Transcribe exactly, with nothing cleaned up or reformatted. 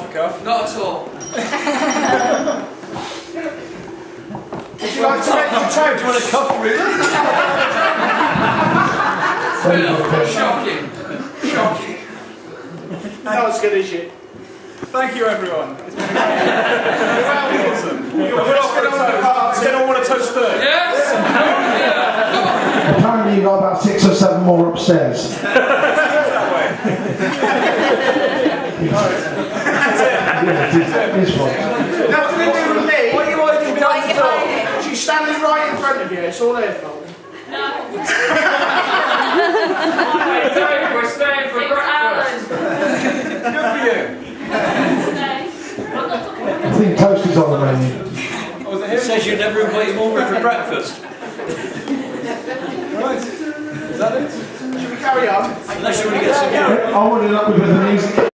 the cuff. Not at all. Would you like to make your toe? Do you want a cuff, really? Shocking. Shocking. Not as good as you. Thank you, everyone. It's been awesome. We're off for a toast. Does anyone want a toast third? Yes! Apparently you've got about six or seven more upstairs. That way. Yeah, it's fine. Nothing to do with me. What are you hiding behind the door? She's standing right in front of you. It's all her fault. No. We're staying for breakfast. Good for you. I think toast is on the menu. Oh, was it him? It says you never invite him over for breakfast. Right. Is that it? Should we carry on? Unless you want to get some. I wanted up with the music.